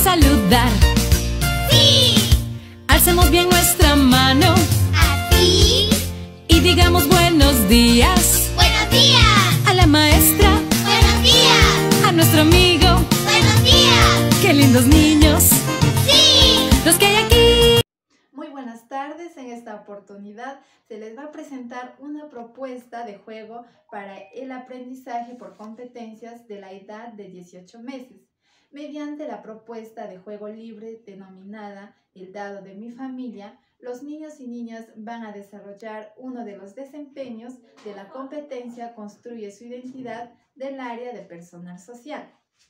saludar. ¡Sí! Alcemos bien nuestra mano Así. y digamos buenos días. Buenos días. A la maestra, Buenos días. a nuestro amigo. Buenos días. ¡Qué lindos niños! ¡Sí! Los que hay aquí. Muy buenas tardes. En esta oportunidad se les va a presentar una propuesta de juego para el aprendizaje por competencias de la edad de 18 meses, mediante la propuesta de juego libre denominada El dado de mi familia. Los niños y niñas van a desarrollar uno de los desempeños de la competencia Construye su identidad del área de personal social.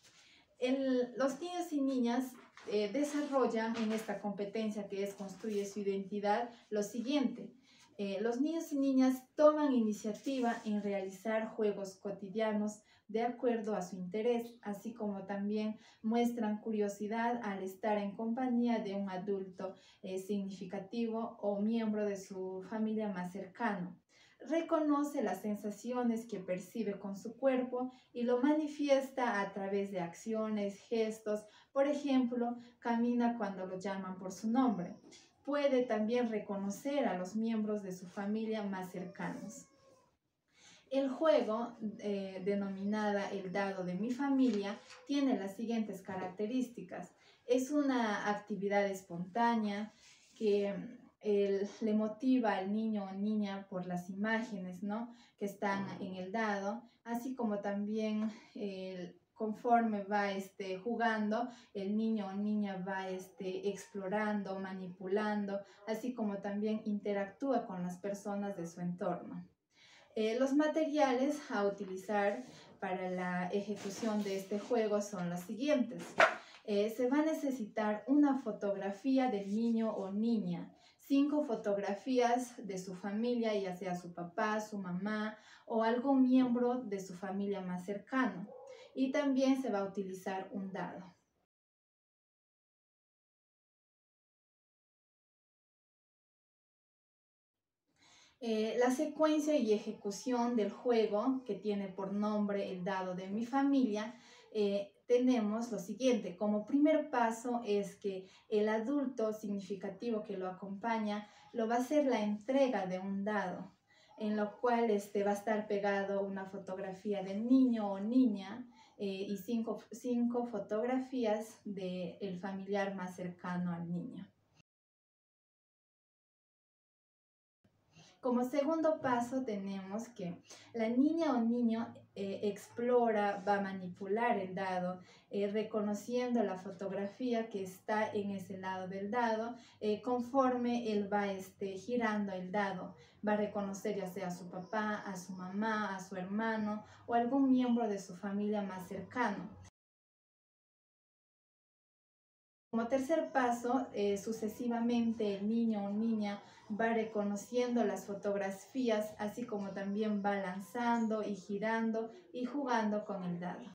Los niños y niñas desarrollan en esta competencia que es Construye su identidad lo siguiente. Los niños y niñas toman iniciativa en realizar juegos cotidianos de acuerdo a su interés, así como también muestran curiosidad al estar en compañía de un adulto significativo o miembro de su familia más cercano. Reconoce las sensaciones que percibe con su cuerpo y lo manifiesta a través de acciones, gestos. Por ejemplo, camina cuando lo llaman por su nombre. Puede también reconocer a los miembros de su familia más cercanos. El juego, denominada El dado de mi familia, tiene las siguientes características. Es una actividad espontánea que le motiva al niño o niña por las imágenes, ¿no?, que están en el dado, así como también conforme va jugando, el niño o niña va explorando, manipulando, así como también interactúa con las personas de su entorno. Los materiales a utilizar para la ejecución de este juego son los siguientes. Se va a necesitar una fotografía del niño o niña, 5 fotografías de su familia, ya sea su papá, su mamá o algún miembro de su familia más cercano. Y también se va a utilizar un dado. La secuencia y ejecución del juego, que tiene por nombre El dado de mi familia, tenemos lo siguiente. Como primer paso es que el adulto significativo que lo acompaña lo va a hacer la entrega de un dado, en lo cual va a estar pegado una fotografía del niño o niña y cinco fotografías del familiar más cercano al niño. Como segundo paso tenemos que la niña o niño explora, va a manipular el dado, reconociendo la fotografía que está en ese lado del dado. Conforme él va girando el dado, va a reconocer ya sea a su papá, a su mamá, a su hermano o algún miembro de su familia más cercano. Como tercer paso, sucesivamente el niño o niña va reconociendo las fotografías, así como también va lanzando y girando y jugando con el dado.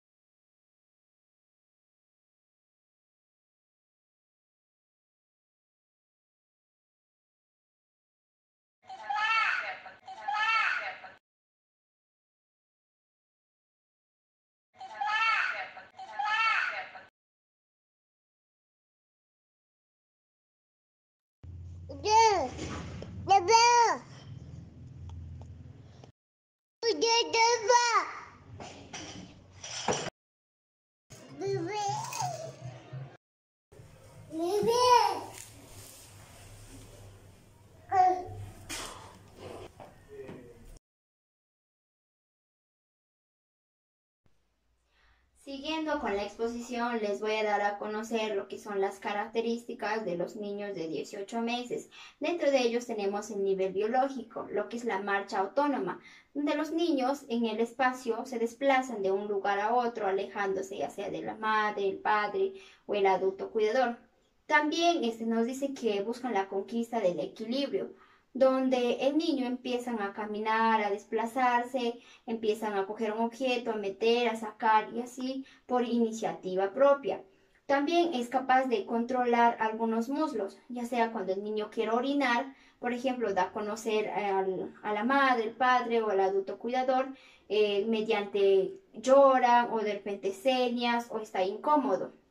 Siguiendo con la exposición, les voy a dar a conocer lo que son las características de los niños de 18 meses. Dentro de ellos tenemos el nivel biológico, lo que es la marcha autónoma, donde los niños en el espacio se desplazan de un lugar a otro, alejándose ya sea de la madre, el padre o el adulto cuidador. También nos dice que buscan la conquista del equilibrio, donde el niño empiezan a caminar, a desplazarse, empiezan a coger un objeto, a meter, a sacar y así por iniciativa propia. También es capaz de controlar algunos muslos, ya sea cuando el niño quiere orinar, por ejemplo, da a conocer a la madre, el padre o al adulto cuidador, mediante llora o de repente señas o está incómodo.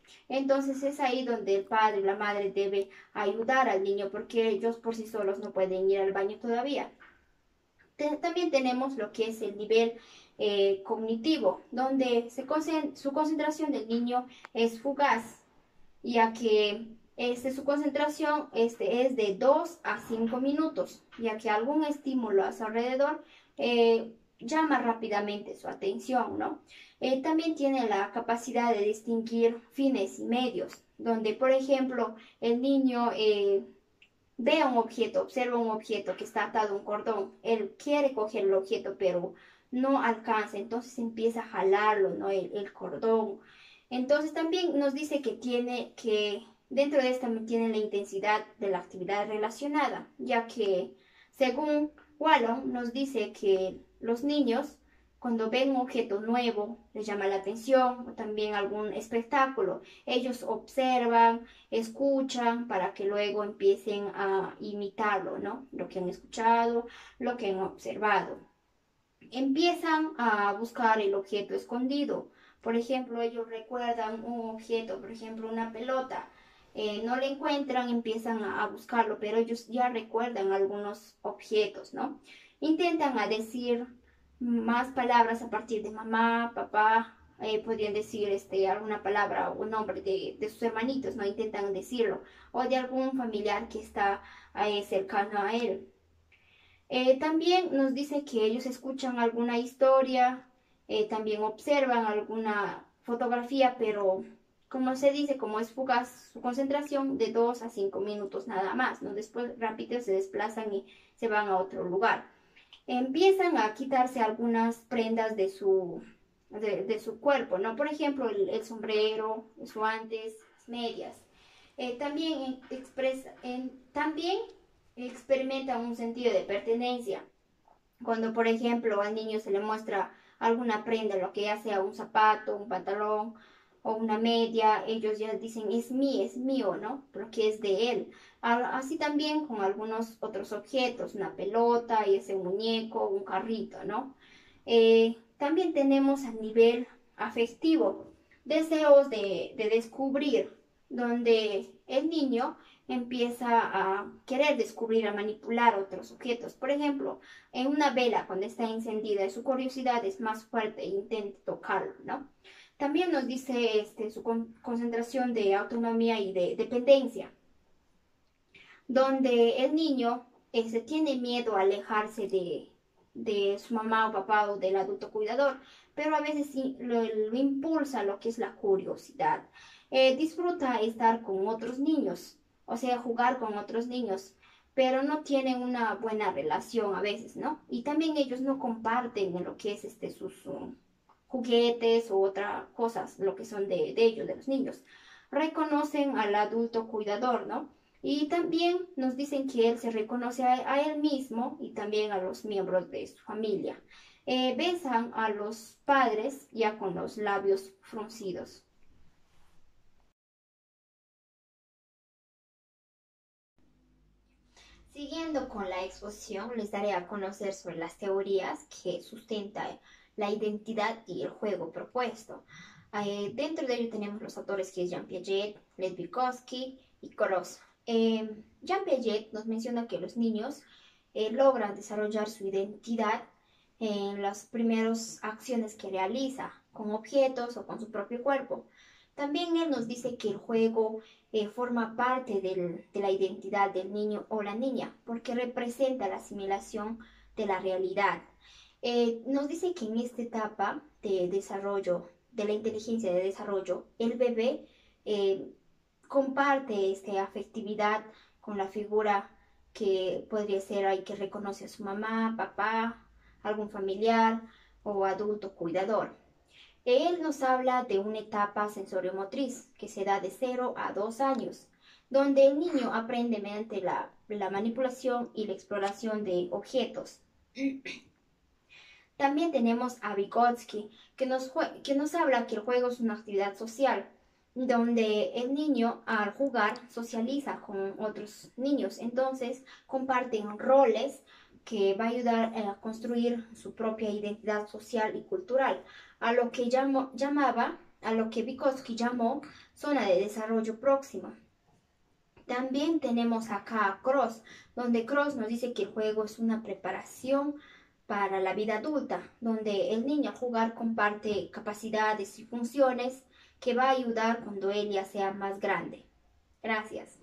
Entonces es ahí donde el padre y la madre debe ayudar al niño porque ellos por sí solos no pueden ir al baño todavía. También tenemos lo que es el nivel cognitivo, donde su concentración del niño es fugaz, ya que su concentración es de 2 a 5 minutos, ya que algún estímulo a su alrededor llama rápidamente su atención, ¿no? También tiene la capacidad de distinguir fines y medios, donde, por ejemplo, el niño ve un objeto, observa un objeto que está atado a un cordón, él quiere coger el objeto, pero no alcanza, entonces empieza a jalarlo, ¿no? El cordón. Entonces también nos dice que dentro de esta tiene la intensidad de la actividad relacionada, ya que según Wallon nos dice que los niños cuando ven un objeto nuevo, les llama la atención, o también algún espectáculo, ellos observan, escuchan para que luego empiecen a imitarlo, ¿no? Lo que han escuchado, lo que han observado. Empiezan a buscar el objeto escondido. Por ejemplo, ellos recuerdan un objeto, por ejemplo, una pelota. No le encuentran, empiezan a buscarlo, pero ellos ya recuerdan algunos objetos, ¿no? Intentan a decir más palabras a partir de mamá, papá, podrían decir alguna palabra o nombre de sus hermanitos, ¿no? Intentan decirlo, o de algún familiar que está cercano a él. También nos dice que ellos escuchan alguna historia, también observan alguna fotografía, pero como se dice, como es fugaz su concentración, de 2 a 5 minutos nada más, ¿no? Después rápido se desplazan y se van a otro lugar. Empiezan a quitarse algunas prendas de su cuerpo, ¿no? Por ejemplo, el sombrero, los guantes, las medias. También experimentan un sentido de pertenencia. Cuando, por ejemplo, al niño se le muestra alguna prenda, lo que ya sea un zapato, un pantalón o una media, ellos ya dicen es mío, ¿no? Porque es de él. Así también con algunos otros objetos, una pelota, y ese muñeco, un carrito, ¿no? También tenemos a nivel afectivo, deseos de descubrir, donde el niño empieza a querer descubrir, a manipular otros objetos. Por ejemplo, en una vela cuando está encendida, su curiosidad es más fuerte e intenta tocarlo, ¿no? También nos dice su concentración de autonomía y de dependencia, donde el niño tiene miedo a alejarse de su mamá o papá o del adulto cuidador, pero a veces sí, lo impulsa lo que es la curiosidad. Disfruta estar con otros niños, o sea, jugar con otros niños, pero no tienen una buena relación a veces, ¿no? Y también ellos no comparten en lo que es sus juguetes u otras cosas, lo que son de ellos, de los niños. Reconocen al adulto cuidador, ¿no? Y también nos dicen que él se reconoce a él mismo y también a los miembros de su familia. Besan a los padres ya con los labios fruncidos. Siguiendo con la exposición, les daré a conocer sobre las teorías que sustentan la identidad y el juego propuesto. Dentro de ello tenemos los autores que es Jean Piaget, Lev Vygotsky y Koros. Jean Piaget nos menciona que los niños logran desarrollar su identidad en las primeras acciones que realiza, con objetos o con su propio cuerpo. También él nos dice que el juego forma parte de la identidad del niño o la niña, porque representa la asimilación de la realidad. Nos dice que en esta etapa de desarrollo, de la inteligencia de desarrollo, el bebé comparte esta afectividad con la figura que podría ser ahí que reconoce a su mamá, papá, algún familiar o adulto cuidador. Él nos habla de una etapa sensoriomotriz que se da de 0 a 2 años, donde el niño aprende mediante la manipulación y la exploración de objetos. También tenemos a Vygotsky, que nos habla que el juego es una actividad social, donde el niño al jugar socializa con otros niños, entonces comparten roles que va a ayudar a construir su propia identidad social y cultural, a lo que llamaba a lo que Vygotsky llamó zona de desarrollo próximo. También tenemos acá a Cross, donde Cross nos dice que el juego es una preparación para la vida adulta, donde el niño al jugar comparte capacidades y funciones que va a ayudar cuando él ya sea más grande. Gracias.